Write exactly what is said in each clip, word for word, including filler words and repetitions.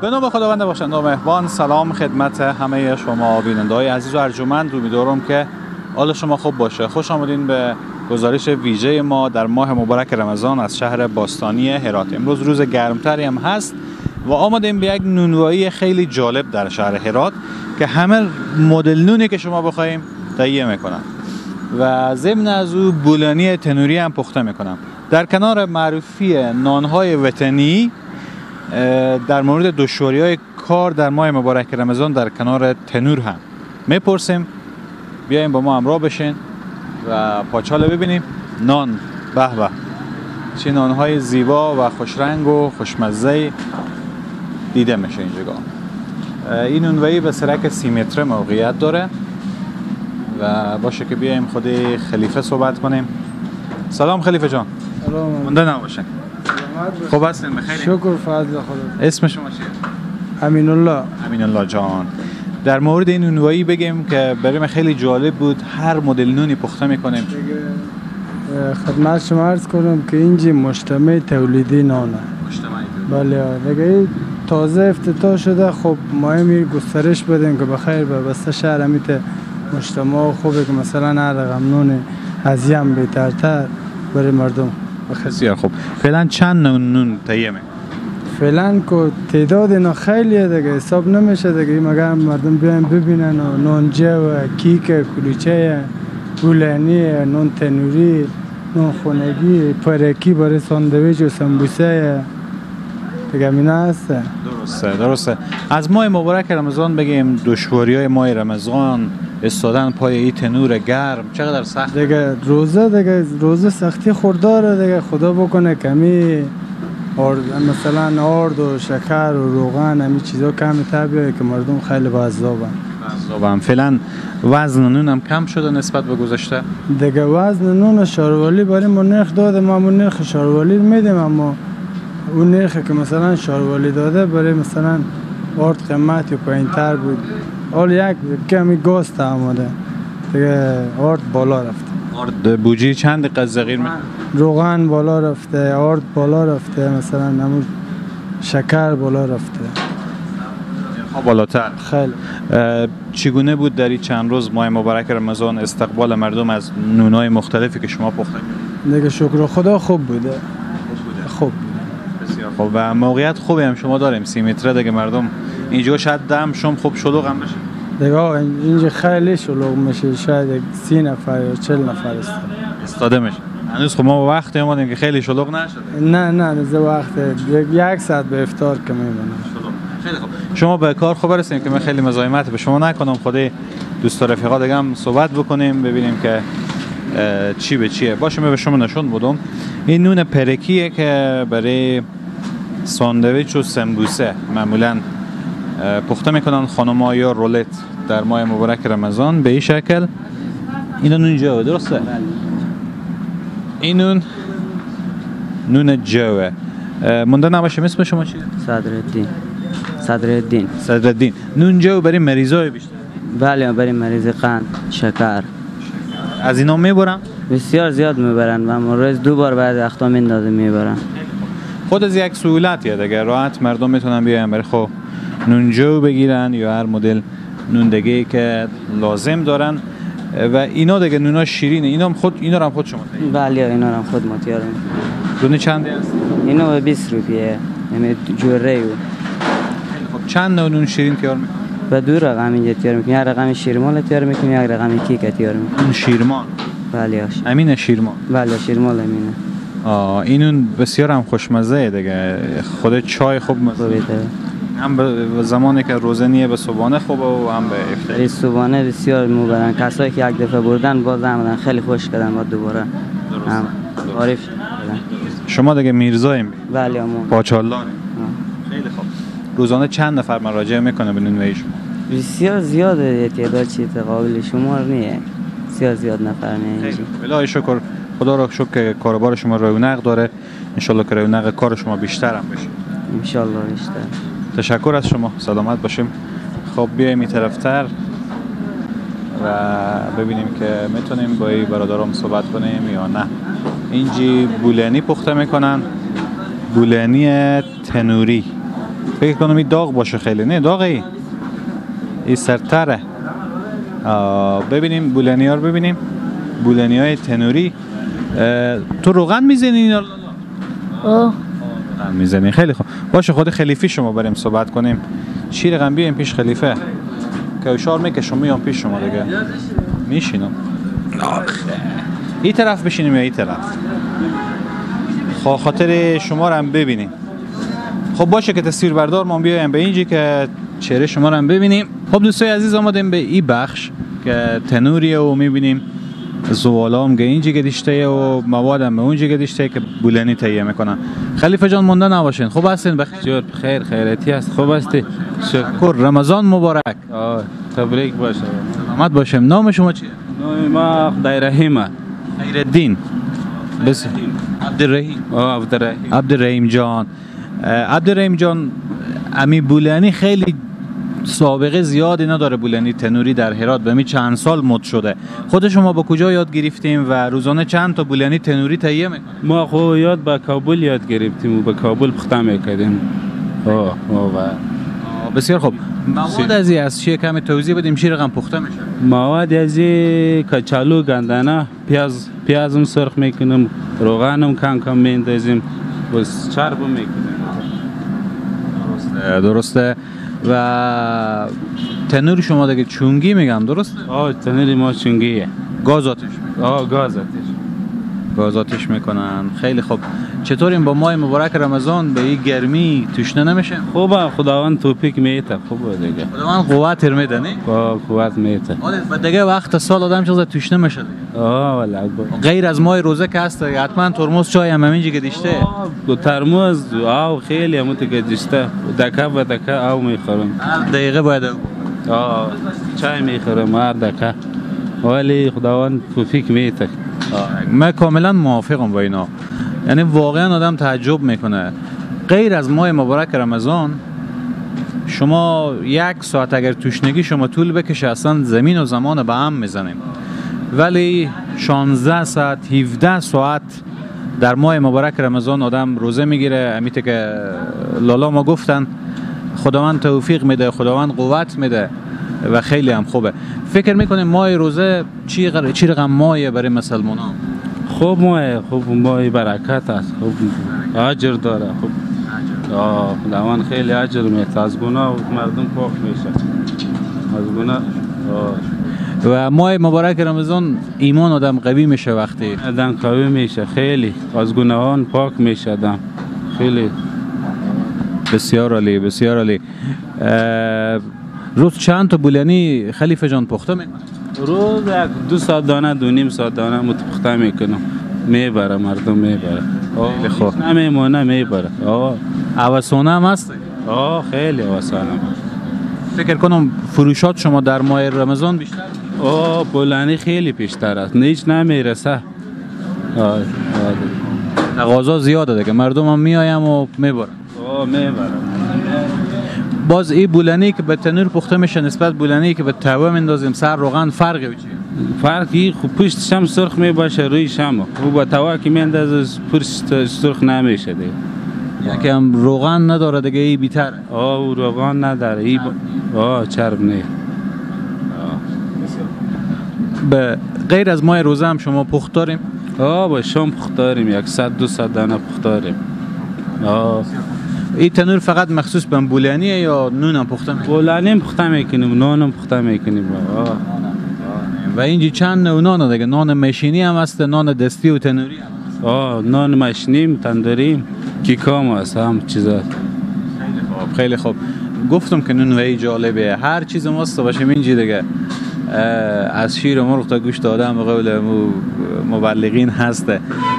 به نام خداوند بخشنده و مهربان. سلام خدمت همه شما بیننده‌های عزیز و ارجمند. امیدوارم که حال شما خوب باشه. خوش آمدین به گزارش ویژه ما در ماه مبارک رمضان از شهر باستانی هرات. امروز روز گرمتری هم هست و آمدیم به یک نونوایی خیلی جالب در شهر هرات که همه مدل نونی که شما بخوایم تهیه میکنن و ضمن از او بولانی تنوری هم پخته میکنن. در کنار معرفی نانهای وطنی در مورد دشواری‌های کار در ماه مبارک رمضان در کنار تنور هم میپرسیم. بیایم با ما همراه بشین و پاچاله ببینیم. نان به به چه نانهای زیبا و خوشرنگ و خوشمزه دیده میشه اینجا. این نونوایی به سرک سی متر موقعیت داره و باشه که بیایم خود خلیفه صحبت کنیم. سلام خلیفه جان. سلام. مونده نباشین. خوب هستین؟ بخیر؟ شکر فضل خدا. اسم شما چیه؟ امین الله. امین الله جان. در مورد این نونوایی بگیم که برای من خیلی جالب بود. هر مدل نونی پخته میکنیم. خدمت شما عرض کنم که اینجا مجتمع تولیدی نانه. مجتمع. بله دیگه تازه افتتاح شده. خب ما همین گسترش بدیم که بخیر به بسته شهر همیت مجتمع خوبه که مثلا هر رقم نون از یم بهترتر برای مردم. بسیار خوب. فعلا چند نون نون تهیه می؟ فعلا که تعداد اینا خیلیه دیگه حساب نمیشه دیگه. مگر مردم بیان ببینن و نونجه و کیک کلوچه بولانی نون تنوری نون خونگی پرکی برای ساندویچ و سمبوسه دیگه مینا هست. درسته درسته. از ماه مبارک رمضان بگیم دشواری های ماه رمضان استادن پای این تنور گرم چقدر سخت دیگه. روزه دیگه روزه سختی خورداره دیگه. خدا بکنه کمی آرد مثلا آرد و شکر و روغن همین چیزا کم تابیه که مردم خیلی باذابن. باذابن. فعلا وزن نون هم کم شده نسبت به گذشته. دیگه وزن نون شاروالی برای ما نرخ داده. ما همون نرخ شاروالی میدیم اما اون نرخی که مثلا شاروالی داده برای مثلا آرد قیمتی پایین‌تر بود. حال یک کمی گاز آمده دیگه آرد بالا رفته. آرد بوجی چند دقیقه زغیر می؟ روغن بالا رفته، آرد بالا رفته، مثلا همون شکر بالا رفته. ها بالاتر. خیلی. چگونه بود در این چند روز ماه مبارک رمضان استقبال مردم از نونای مختلفی که شما پخته کردید؟ دیگه شکر خدا خوب بوده. خوب بوده. خوب. بسیار خوب. و موقعیت خوبی هم شما داریم سی متر دیگه. مردم اینجا شاید دم شم خوب شلوغ هم بشه. دیگه اینجا خیلی شلوغ میشه. شاید سی نفر یا چهل نفر است. استاده میشه. هنوز خب ما وقتی اومدیم که خیلی شلوغ نشده. نه نه نه وقت یک ساعت به افطار که میمونه. خیلی خوب. شما به کار خوب برسید که من خیلی مزاحمت به شما نکنم. خودی دوست و رفیقا دیگه هم صحبت بکنیم ببینیم که چی به چیه. باشه من به شما نشون بدم. این نون پرکیه که برای ساندویچ و سمبوسه معمولا پخته میکنن خانم‌ها یا رولت در ماه مبارک رمضان به این شکل. اینا نون جوه درسته؟ این نون نون جوه. مونده نباشه اسم شما چیه؟ صدرالدین. صدرالدین. صدرالدین. نون جو برای مریضای بیشتر؟ بله برای مریض قند شکر. از اینا میبرن؟ بسیار زیاد میبرن و روز دو بار بعد وقتا میندازه میبرن. خود از یک سهولتیه دیگه. راحت مردم میتونن بیان برای خب نون جو بگیرن یا هر مدل نون دیگه که لازم دارن. و اینا دیگه نونا شیرینه. اینا هم خود اینا هم خود شما تهیه؟ بله اینا هم خود ما تیار میکنیم. دونه چندی هست؟ اینا به بیست روپیه. یعنی جوره و خب چند نوع نون شیرین تیار میکنیم؟ به دو رقم اینجا تیار میکنیم. یک رقم شیرمال تیار میکنیم یک رقم کیک تیار میکنیم. اون شیرمال؟ بله هاش. امین شیرمال؟ بله شیرمال امینه. آه این نون بسیار هم خوشمزه دیگه. خود چای خوب مزه. هم به زمانی که روزه نیه به صبحانه خوبه و هم به افطاری. صبحانه بسیار میبرن. کسایی که یک دفعه بردن باز آمدن خیلی خوش کردن بعد دوباره. هم عارف شدن. شما دیگه میرزاییم؟ بله امون. پاچالان. خیلی خوب. روزانه چند نفر مراجعه میکنه به نونوایی شما؟ بسیار زیاده. تعداد چی قابل شمار نیه. بسیار زیاد نفر میاد. الهی شکر. خدا را شکر که کاروبار شما رونق داره. ان شاءالله که رونق کار شما بیشتر هم بشه. ان شاءالله بیشتر. تشکر از شما. سلامت باشیم. خب بیایم این طرفتر و ببینیم که میتونیم با این برادرام صحبت کنیم یا نه. اینجی بولانی پخته میکنن. بولانی تنوری. فکر کنم این داغ باشه خیلی. نه داغه ای این سرتره. ببینیم بولانی ها رو ببینیم، بولانی های تنوری. تو روغن میزنی اینا؟ آه روغن میزنی. خیلی خوب. باشه خود خلیفی شما بریم صحبت کنیم. چی رقم بیایم پیش خلیفه که اشار میکشم میام پیش شما دیگه میشینم. این طرف بشینیم یا این طرف؟ خب خاطر شما رو هم ببینیم. خب باشه که تصویر بردار ما بیایم به اینجی که چهره شما رو هم ببینیم. خب دوستای عزیز آمدیم به این بخش که تنوریه و میبینیم زوالا هم که اینجی گدیشته و مواد هم به اونجی گدیشته که بولانی تهیه میکنن. خلیفه جان مونده نباشین. خوب هستین؟ بخیر خیر خیرتی است. خوب هستی؟ شکر. رمضان مبارک. آه تبریک باشه. سلامت باشیم. نام شما چیه؟ نام ما خدایرحیمه. خیرالدین. بس عبدالرحیم. آه عبدالرحیم. عبدالرحیم جان. عبدالرحیم جان امی بولانی خیلی سابقه زیادی نداره. بولانی تنوری در هرات به می چند سال مد شده. خود شما با کجا یاد گرفتیم و روزانه چند تا بولانی تنوری تهیه میکنیم؟ ما خو یاد با کابل یاد گرفتیم و با کابل پخته میکردیم. آه آه بسیار خوب. مواد ازی از چیه کمی توضیح بدیم چی رقم پخته میشه؟ مواد ازی کچالو گندنه پیاز پیازم سرخ میکنیم، روغنم کم کم میندازیم و چرب میکنیم. درسته درسته. و تنور شما دیگه چونگی میگن درست؟ آه تنوری ما چونگیه. گاز آتش. آه گاز آتش. گاز آتش میکنن. خیلی خوب. چطوریم با ماه مبارک رمضان به این گرمی تشنه نمیشه؟ خوبه خداوند توفیق میده. خوبه دیگه. خداوند قوت میده نه؟ با قوت میده. و دیگه وقت سال آدم چیزا تشنه میشه دیگه. آه والله. غیر از ماه روزه که هست حتما ترمز چای هم همینجا گدیشته. دو ترمز آو خیلی همون تو گدیشته. دکه و دکه آو میخورم. هر دقیقه باید آه چای میخورم هر دکه. ولی خداوند توفیق میده. من کاملا موافقم با اینا. یعنی واقعا آدم تعجب میکنه غیر از ماه مبارک رمضان شما یک ساعت اگر تشنگی شما طول بکشه اصلا زمین و زمان به هم میزنیم، ولی شانزده ساعت هفده ساعت در ماه مبارک رمضان آدم روزه میگیره. امیته که لالا ما گفتن خداوند توفیق میده، خداوند قوت میده و خیلی هم خوبه. فکر میکنیم ماه روزه چی غر... چی رقم ماهیه برای مسلمان ها؟ خوب ماه خوب ماه برکت است. خوب اجر داره. خوب آه خداوند خیلی اجر میده. از گناه مردم پاک میشه. از گناه و ماه مبارک رمضان ایمان آدم قوی میشه. وقتی آدم قوی میشه خیلی از گناهان پاک میشه آدم. خیلی بسیار عالی بسیار عالی. روز چند تا بولانی خلیفه جان پخته میکنه؟ روز یک دو ساعت دانه دو نیم ساعت دانه متپخته میکنم. میبره مردم میبره. خیلی خوب. نمیمونه میبره. آه اوسانه هم هست؟ آه خیلی اوسانه. فکر کنم فروشات شما در ماه رمضان بیشتر؟ آه بولانی خیلی بیشتر است. هیچ نمیرسه. آه تقاضا زیاده دیگه. مردم هم میایم و میبرن. آه میبره. باز این بولانی که به تنور پخته میشه نسبت بولانی که به توه میندازیم سر روغن فرقی چیه؟ فرقی خوب پشت شم سرخ می باشه روی شم. او با توه که میندازه پشت سرخ نمیشه دیگه. یکم روغن نداره دیگه ای بیتره. آه او روغن نداره. ای با... آه چرب نه. به غیر از ماه روزه هم شما پخت داریم؟ آه با شام پخت داریم. یک صد دو صد دانه پخت داریم. آه این تنور فقط مخصوص به بولانیه یا نون هم پخته میکنیم؟ بولانی هم پخته میکنیم، نان هم پخته میکنیم. آه. و اینجا چند نوع نان دیگه؟ نان مشینی هم هست، نان دستی و تنوری هم هست. آه نان مشینیم، تندوریم، کیکام هست، هم چیزا. خیلی خوب خیلی خوب. گفتم که نونوایی جالبه. هر چیز ماست باشیم اینجا دیگه. از شیر و مرغ تا گوشت آدم به قول مبلغین هسته.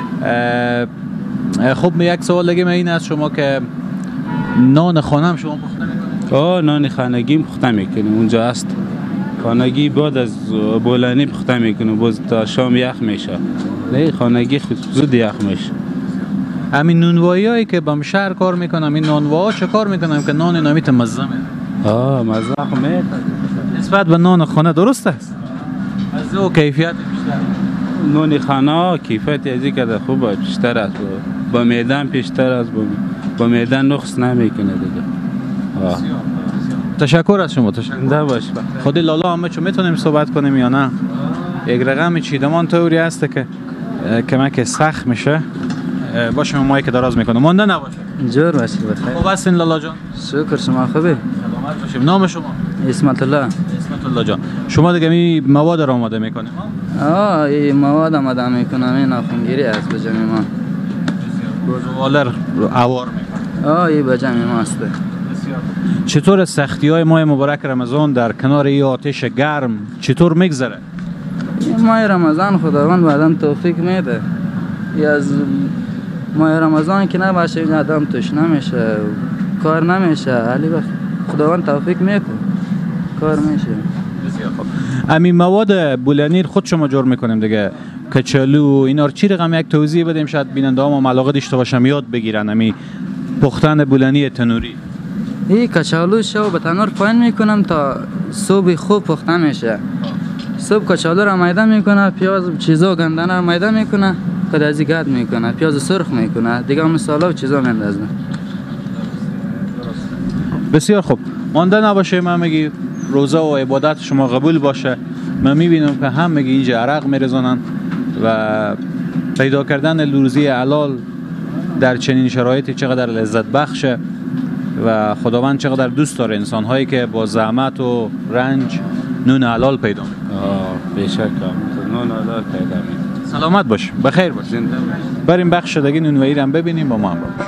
خب یک سوال دیگه من این از شما که نان خانه هم شما پخته میکنید؟ آه نان خانگی پخته میکنیم. اونجا هست خانگی بعد از بولانی پخته میکنیم. باز تا شام یخ میشه. نه خانگی زود یخ میشه. همین نونوایی هایی که بم شهر کار میکنم این نانوا ها چه کار میکنم که نان نامیت مزه میده؟ آه مزه میده. نسبت به نان خانه درست است؟ از او کیفیت بیشتر. نان خانه کیفیت ازی که خوبه بیشتر است. با میدان بیشتر است. با میدان نقص نمیکنه دیگه. آه. تشکر از شما. تشکر. زنده باش. خود لالا همه چو میتونیم صحبت کنیم یا نه؟ یک رقم چیدمان طوری هسته که کمک سخت میشه. باشه مایی که دراز میکنه مانده نباشه. جور باشه بخیر. خوب هستین لالا جان؟ شکر شما خوبی؟ سلامت باشیم. نام شما؟ اسمت الله. اسمت الله جان. شما دیگه می مواد را آماده میکنیم؟ آه این مواد آماده میکنم. این ناخنگیری است به جمع ما. روزوالر اوار میکنه. آه این به جمع ما است. چطور سختی های ماه مبارک رمضان در کنار این آتش گرم چطور میگذره؟ ماه رمضان خداوند به آدم توفیق میده. ای از ماه رمضان که نباشه این آدم توش نمیشه، کار نمیشه، علی وقت خداوند توفیق میکنه کار میشه. بسیار خوب. امی مواد بولانی خود شما جور میکنیم دیگه، کچالو اینا رو چی رقم یک توضیح بدیم شاید بیننده ها ما علاقه داشته باشم یاد بگیرن. امی پختن بولانی تنوری. این کچالو شو به تنور پایین میکنم تا صبح خوب پخته میشه. صبح کچالو را میده میکنه، پیاز چیزا گندنه را میده میکنه، کدازی گرد میکنه، پیاز سرخ میکنه، دیگه مساله و چیزا میندازه. بسیار خوب. مانده نباشه. من میگی روزه و عبادت شما قبول باشه. من میبینم که هم میگی اینجا عرق میرزانن و پیدا کردن روزی حلال در چنین شرایطی چقدر لذت بخشه و خداوند چقدر دوست داره انسان هایی که با زحمت و رنج نون حلال پیدا میکنه. آه بیشک نون حلال پیدا میکنه. سلامت باش، بخیر باش. بریم بخش دیگه نونوایی رو هم ببینیم با ما هم باش.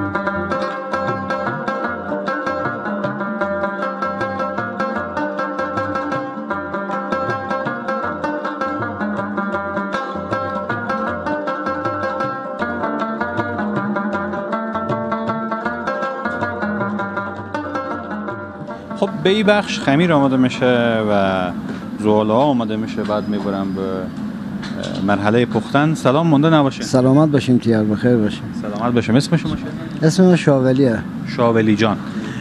خب به این بخش خمیر آماده میشه و زغاله ها آماده میشه، بعد میبرم به مرحله پختن. سلام مونده نباشه. سلامت باشیم تیار بخیر باشیم. سلامت باشیم. اسم شما چیه؟ اسم من شاولیه. شاولی جان.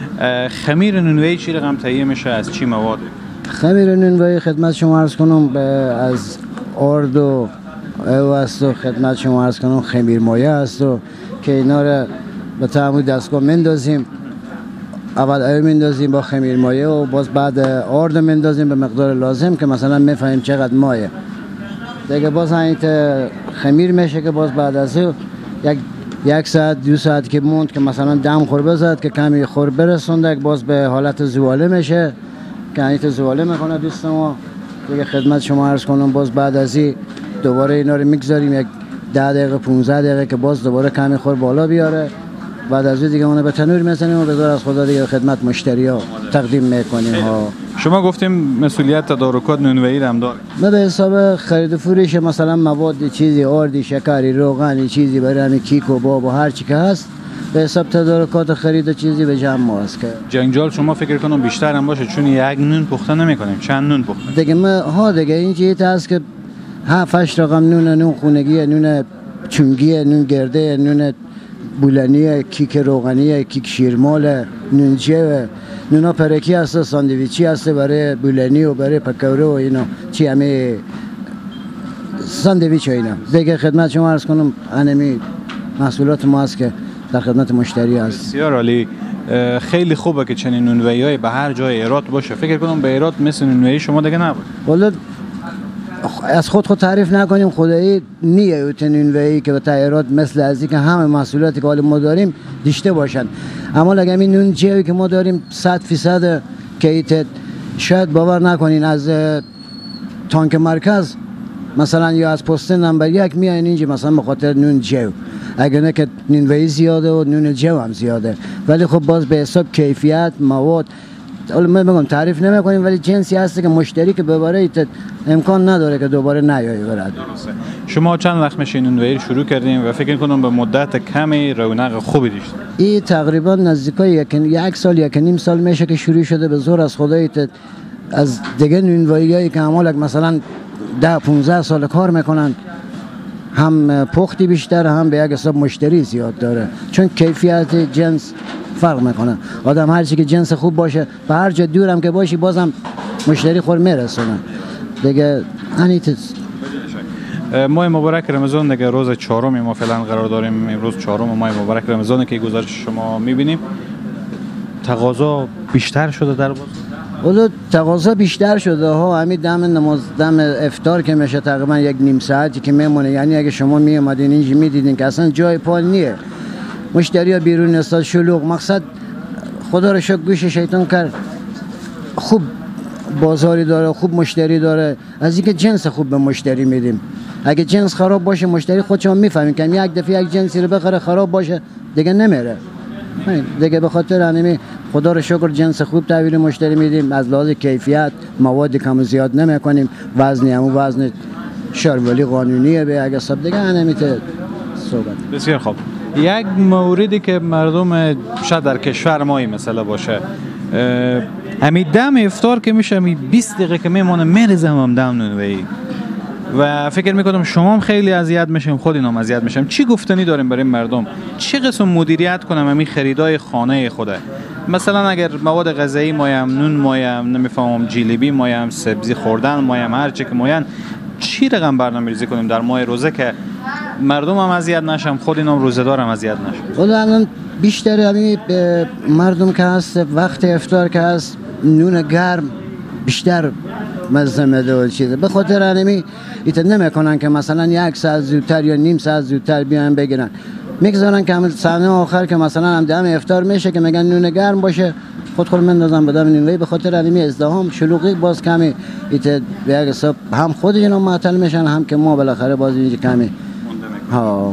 خمیر نونوایی چی رقم تهیه میشه، از چی مواد؟ خمیر نونوایی خدمت شما عرض کنم به از آرد و او است و خدمت شما عرض کنم خمیر مایه است و که اینا رو به تعمل دستگاه مندازیم. اول او مندازیم با خمیر مایه و باز بعد آرد مندازیم به مقدار لازم که مثلا میفهمیم چقدر مایه. دیگه باز این خمیر میشه که باز بعد از او یک یک ساعت دو ساعت که موند که مثلا دم خور بزد که کمی خور برسونده باز به حالت زواله میشه که این زواله میکنه دوست ما. دیگه خدمت شما عرض کنم باز بعد از این دوباره اینا رو میگذاریم یک ده دقیقه پانزده دقیقه که باز دوباره کمی خور بالا بیاره. بعد از دیگه اون به تنور میزنیم و به زور از خدا دیگه خدمت مشتری ها تقدیم میکنیم ها. شما گفتیم مسئولیت تدارکات نونوایی هم داره. ما به حساب خرید و فروش مثلا مواد چیزی آردی شکری روغنی چیزی برای همین کیک و باب و هر چی که هست به حساب تدارکات خرید و چیزی به جمع ما است که جنجال شما فکر کنم بیشتر هم باشه چون یک نون پخته نمی‌کنیم، چند نون پخته دیگه ما ها دیگه این چیز هست که هفت هشت رقم نون، نون خونگی، نون چونگی، نون گرده، نون بولانی، کیک روغنی، کیک شیرمال، نونچه، نونا پرکی هست، ساندویچی هست برای بولانی و برای پکوره و اینا چی همه ساندویچ و اینا. دیگه خدمت شما عرض کنم انمی محصولات ما هست که در خدمت مشتری هست. بسیار عالی. خیلی خوبه که چنین نونوایی‌های به هر جای ایراد باشه. فکر کنم به ایراد مثل نونوایی شما دیگه نباشه. والا از خود خود تعریف نکنیم خدایی نیه اوتنونوایی که به ایراد مثل ازی که همه محصولاتی که ما داریم داشته باشن. اما اگر این نون چیزی که ما داریم صد فیصد که ایت شاید باور نکنین از تانک مرکز مثلا یا از پست نمبر یک میاین اینجا مثلا به خاطر نون جو، اگر نه که نونوایی زیاده و نون جو هم زیاده، ولی خب باز به حساب کیفیت مواد حالا من بگم تعریف نمی‌کنیم ولی جنسی هست که مشتری که ببره ایت امکان نداره که دوباره نیایی برد. شما چند وقت میشه نونوایی شروع کردیم و فکر کنم به مدت کمی رونق خوبی داشت؟ این تقریبا نزدیکای یک یک سال یک نیم سال میشه که شروع شده. به زور از خدای از دیگه نونواییایی که عمالک مثلا ده پانزده سال کار میکنن هم پختی بیشتر هم به یک حساب مشتری زیاد داره چون کیفیت جنس فرق میکنه. آدم هر چی که جنس خوب باشه به هر جا دورم که باشی بازم مشتری خور میرسونه دیگه. انیت ماه مبارک رمضان دیگه روز چهارم ما فعلا قرار داریم. امروز چهارم ماه مبارک رمضان که گزارش شما میبینیم. تقاضا بیشتر شده در بازار؟ اولو تقاضا بیشتر شده ها. همین دم نماز دم افطار که میشه تقریبا یک نیم ساعتی که میمونه، یعنی اگه شما می اومدین اینجا میدیدین که اصلا جای پال نیه، مشتریا بیرون استاد شلوغ. مقصد خدا رو شکر گوش شیطان کرد خوب بازاری داره، خوب مشتری داره، از اینکه جنس خوب به مشتری میدیم. اگه جنس خراب باشه مشتری خودش هم میفهمین که یک دفعه یک جنسی رو بخره خراب باشه دیگه نمیره دیگه. به خاطر همین خدا رو شکر جنس خوب تحویل مشتری میدیم، از لحاظ کیفیت مواد کم و زیاد نمیکنیم، وزنی همون وزن شهرولی قانونیه به اگه حساب دیگه نمیته صحبت. بسیار خوب. یک موردی که مردم شاید در کشور مایی مثلا باشه، همین دم افطار که میشه می بیست دقیقه که میمونه میرزم هم دم نونوایی و فکر میکنم شما هم خیلی اذیت میشیم، خود اینا هم اذیت میشیم. چی گفتنی داریم برای مردم؟ چه قسم مدیریت کنم همین خریدای خانه خوده؟ مثلا اگر مواد غذایی مایم، نون مایم، نمیفهمم جیلیبی مایم، سبزی خوردن مایم، هر چی که ماین، چی رقم برنامه‌ریزی کنیم در ماه روزه که مردم هم اذیت نشم، خود اینا هم روزه‌دار هم اذیت نشم؟ ولی الان بیشتر همین مردم که هست وقت افطار که هست نون گرم بیشتر مزه میده و چیزه. به خاطر همین ایت نمیکنن که مثلا یک ساعت زودتر یا نیم ساعت زودتر بیان بگیرن، میگذارن که همین صحنه آخر که مثلا هم دم افطار میشه که میگن نون گرم باشه خود خود مندازن بدم نونوایی. به خاطر همین ازدحام شلوغی باز کمی ایت به یک حساب هم خودشون معطل میشن، هم که ما بالاخره باز اینجا کمی ها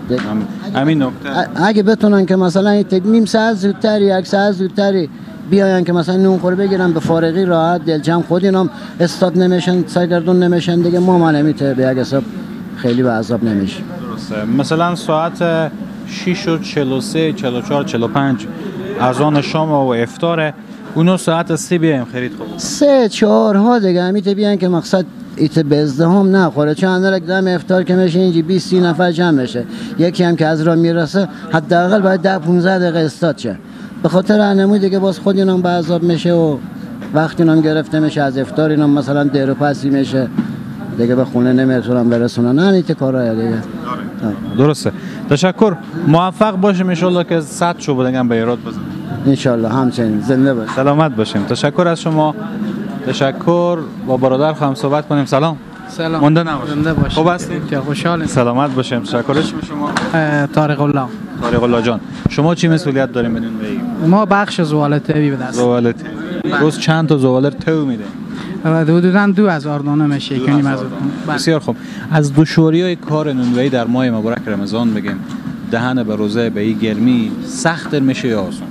همین نکته. اگه بتونن که مثلا ایت نیم ساعت زودتر یک ساعت زودتر بیاین که مثلا نون خور بگیرن به فارغی راحت دلجم، خود اینام استاد نمیشن، سرگردون نمیشن دیگه، ما ما نمیته به یک حساب خیلی به عذاب نمیشه. درسته. مثلا ساعت شش و چهل و سه، چهل و چهار، چهل و پنج اذان شام و افطاره، اونو ساعت سه بیایم خرید خوب. سه چهار ها دیگه همیته بیان که مقصد ایت به ازدحام نخوره، چون اندر دم افطار که میشه اینجی بیست سی نفر جمع میشه، یکی هم که از راه میرسه حداقل باید ده پانزده دقیقه استاد شه. به خاطر انمو دیگه باز خود اینام به عذاب میشه و وقتی اینام گرفته میشه از افطار اینام مثلا دیر و پسی میشه دیگه به خونه نمیتونن برسونن. نه ایت کارا دیگه. درسته. تشکر. موفق باشیم ان شاء الله که صد شو بودن به ایراد بزنیم. ان شاء الله همچنین زنده باش. سلامت باشیم. تشکر از شما. تشکر. با برادر خواهم صحبت کنیم. سلام. سلام. مونده نباشید. زنده باشید. خوب هستید؟ که خوشحالیم. سلامت باشیم. تشکر از شما. طارق الله. طارق الله جان. شما چی مسئولیت دارین بدون وی؟ ما بخش زوالتوی به دست. زوالت. روز چند تا زوالر تو میده؟ حدوداً دو هزار دانه میشه کنیم از اون. بسیار خوب. از دشواری‌های کار نونوایی در ماه مبارک رمضان بگیم. دهن به روزه به این گرمی سخت میشه یا آسان؟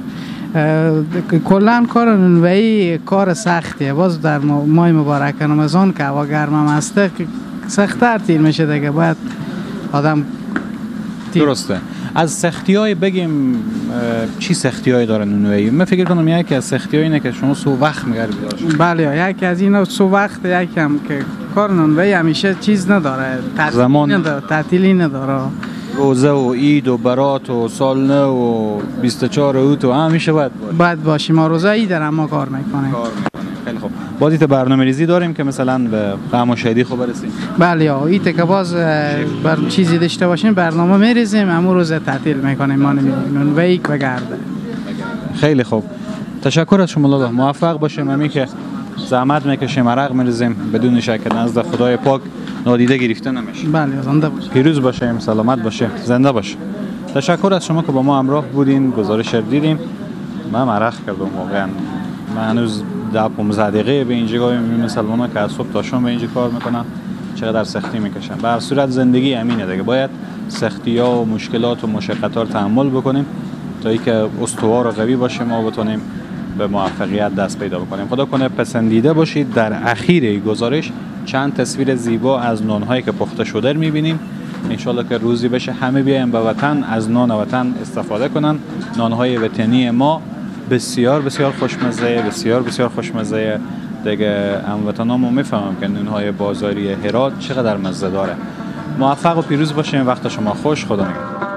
کلا کار نونوایی کار سختیه. باز در ماه مبارک رمضان که هوا گرم هم هسته سخت‌تر تیر میشه دیگه، باید آدم تیر. درسته. از سختی‌های بگیم چی سختی‌هایی داره نونوایی؟ من فکر کنم یکی از سختی‌ها اینه که شما سو وقت می‌گیری بیدار. بله، یکی از اینا سو وقت، یکی هم که کار نونوایی همیشه چیز نداره، تعطیلی نداره، تعطیلی نداره. روزه و عید و برات و سال نو و بیست و چهار اوت و همیشه باید باشه. باید باشیم. ما روزه عید در ما کار میکنیم. کار میکنیم. خیلی خوب. باز ایت برنامه‌ریزی داریم که مثلا به غم و شادی خوب برسیم. بله، یا ایت که باز بر چیزی داشته باشیم برنامه میریزیم، همون روز تعطیل میکنیم، ما نمیدونیم ویک بگرده. خیلی خوب. تشکر از شما لاله. موفق باشیم. همین که زحمت میکشیم، عرق میریزیم، بدون شک نزد خدای پاک نادیده گرفته نمیشه. بله، زنده باشیم. پیروز باشیم، سلامت باشیم، زنده باشیم. تشکر از شما که با ما همراه بودین، گزارش دیدیم. من عرق کردم واقعا. من هنوز ده پانزده دقیقه به اینجا میبینم مسلمانا که از صبح تا شام به اینجا کار میکنن چقدر سختی میکشن. به هر صورت زندگی امینه دیگه، باید سختی‌ها و مشکلات و مشقت‌ها رو تحمل بکنیم تا اینکه استوار و قوی باشیم و بتونیم به موفقیت دست پیدا بکنیم. خدا کنه پسندیده باشید. در اخیر گزارش چند تصویر زیبا از نان‌هایی که پخته شده می‌بینیم. انشالله که روزی بشه همه بیایم به وطن، از نان وطن استفاده کنن. نان‌های وطنی ما بسیار بسیار خوشمزه، بسیار بسیار خوشمزه دیگه. هموطنامو میفهمم که نان‌های بازاری هرات چقدر مزه داره. موفق و پیروز باشیم. وقت شما خوش. خدا نگهدار.